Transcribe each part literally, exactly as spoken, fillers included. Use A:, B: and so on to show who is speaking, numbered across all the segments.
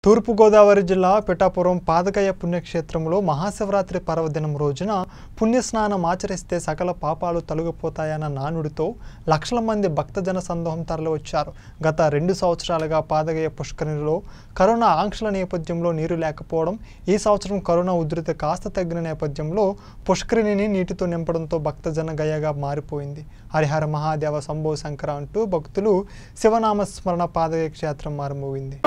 A: తూర్పు గోదావరి జిల్లా పిఠాపురం పాదగయ పుణ్యక్షేత్రంలో మహాశివరాత్రి పర్వదినం రోజున పుణ్యస్నానం ఆచరిస్తే సకల పాపాలు తొలగిపోతాయన్న నానుడితో లక్షల మంది భక్తజన సందోహం తరలివచ్చారు. గత రెండు సంవత్సరాలుగా పాదగయ పుష్కరిణిలో కరోనా ఆంక్షల నేపథ్యంలో నీరు లేకపోవడం, ఈ సంవత్సరం కరోనా ఉధృతి కాస్త తగ్గిన నేపథ్యంలో పుష్కరిణిని నీటితో నింపడంతో భక్తజన గయగా మారిపోయింది. హరిహర మహాదేవ శంభో శంకర అంటూ భక్తులు శివనామ స్మరణ పాదగయ క్షేత్రం మారుమోగింది.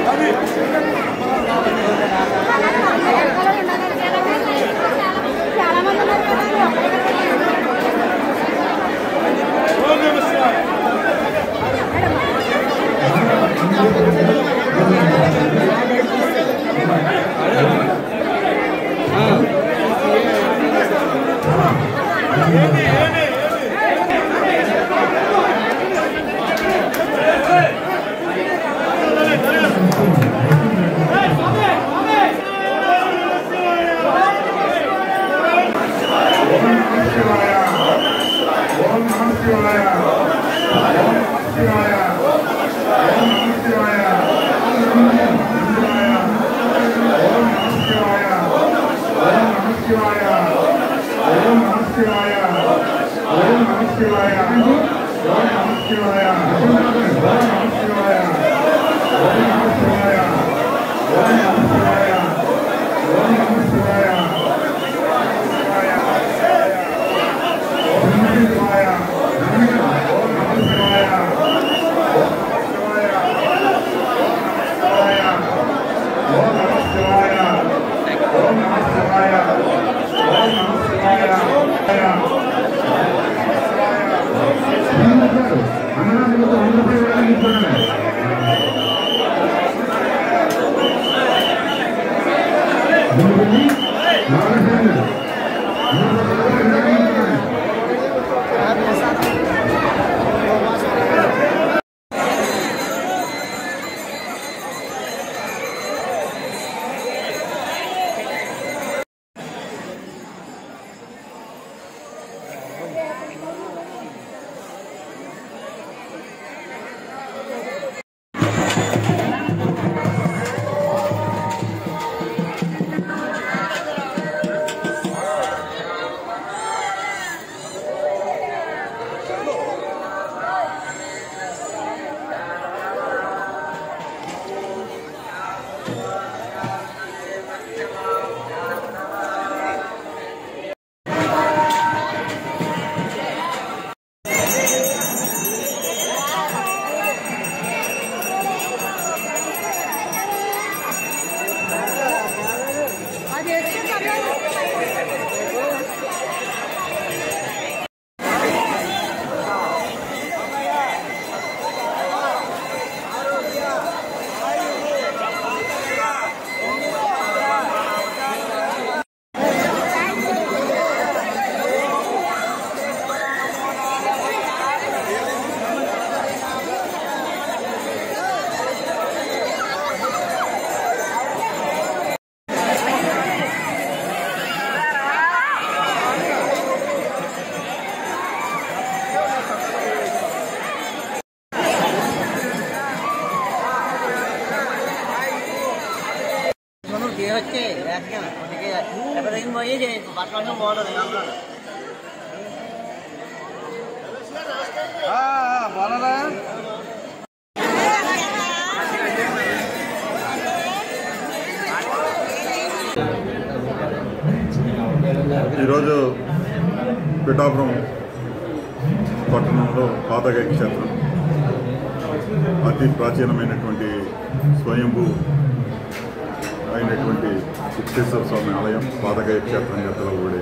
B: ఈరోజు పిఠాపురం పట్టణంలో పాదగయ క్షేత్రం అతి ప్రాచీనమైనటువంటి స్వయంభూ అయినటువంటి సిద్ధేశ్వర స్వామి ఆలయం పాదగయ క్షేత్రంగా పిలువబడే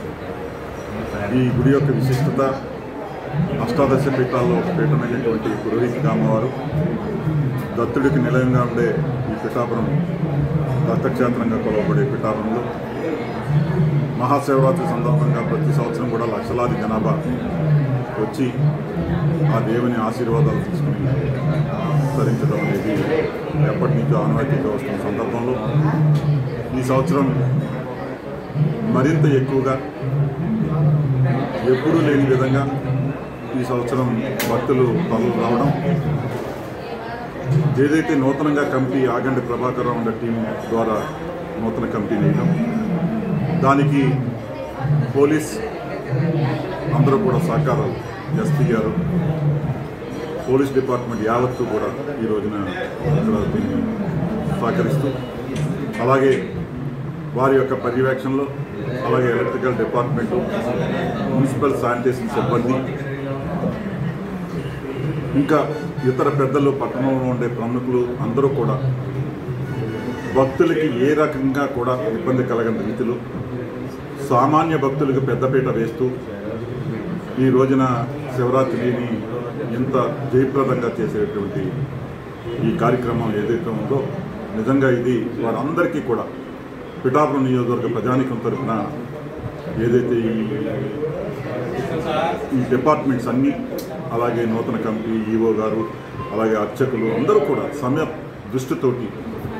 B: ఈ గుడి యొక్క విశిష్టత అష్టాదశ పీఠాల్లో ఒక పీఠమైనటువంటి పురోహిత కామవారు దత్తుడికి నిలయంగా ఉండే ఈ పిఠాపురం దత్తక్షేత్రంగా కొలవబడే పిఠాపురంలో మహాశివరాత్రి సందర్భంగా ప్రతి సంవత్సరం కూడా లక్షలాది జనాభా వచ్చి ఆ దేవుని ఆశీర్వాదాలు తీసుకుని తరించడం అనేది ఎప్పటి నుంచో ఆనవాయితీగా వస్తున్న సందర్భంలో ఈ సంవత్సరం మరింత ఎక్కువగా ఎప్పుడూ లేని విధంగా ఈ సంవత్సరం భక్తులు తరలి రావడం ఏదైతే నూతనంగా కమిటీ ఆగండి ప్రభాకర్ ఉండే టీం ద్వారా నూతన కమిటీ వేయడం, దానికి పోలీస్ అందరూ కూడా సహకారాలు, ఎస్పీ గారు, పోలీస్ డిపార్ట్మెంట్ యావత్తు కూడా ఈ రోజున ఇక్కడ దీన్ని సహకరిస్తూ, అలాగే వారి యొక్క పర్యవేక్షణలో అలాగే ఎలక్ట్రికల్ డిపార్ట్మెంటు, మున్సిపల్ శానిటేషన్ సిబ్బంది, ఇంకా ఇతర పెద్దలు, పట్టణంలో ఉండే ప్రముఖులు అందరూ కూడా భక్తులకి ఏ రకంగా కూడా ఇబ్బంది కలగని రీతిలో సామాన్య భక్తులకు పెద్దపీట వేస్తూ ఈ రోజున శివరాత్రిని ఇంత జయప్రదంగా చేసేటువంటి ఈ కార్యక్రమం ఏదైతే ఉందో నిజంగా ఇది వారందరికీ కూడా పిఠాపురం నియోజకవర్గ ప్రజానీకం తరఫున ఏదైతే ఈ డిపార్ట్మెంట్స్ అన్నీ, అలాగే నూతన కమిటీ, ఈవో గారు, అలాగే అర్చకులు అందరూ కూడా సమయ దృష్టితోటి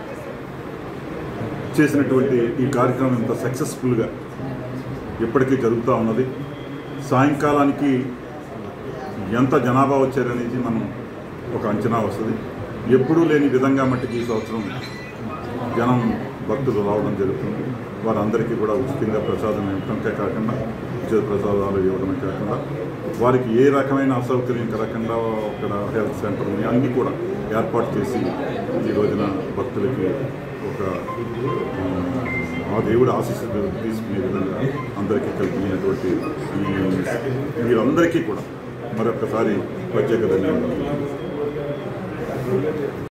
B: చేసినటువంటి ఈ కార్యక్రమం ఇంత సక్సెస్ఫుల్గా ఇప్పటికీ జరుగుతూ ఉన్నది. సాయంకాలానికి ఎంత జనాభా వచ్చారనేది మనం ఒక అంచనా వస్తుంది. ఎప్పుడూ లేని విధంగా మట్టికి ఈ సంవత్సరం జనం భక్తులు రావడం జరుగుతుంది. వారందరికీ కూడా ఉచితంగా ప్రసాదం ఇవ్వడమే కాకుండా, ఉచిత ప్రసాదాలు ఇవ్వడమే కాకుండా, వారికి ఏ రకమైన అసౌకర్యం కలగకుండా అక్కడ హెల్త్ సెంటర్ని అన్నీ కూడా ఏర్పాటు చేసి ఈ రోజున భక్తులకి ఒక ఆ దేవుడి ఆశీస్సులు తీసుకునే విధంగా అందరికీ కల్పించినటువంటి ఈ వీరందరికీ కూడా మరొకసారి ప్రత్యేక ధన్యవాదాలు.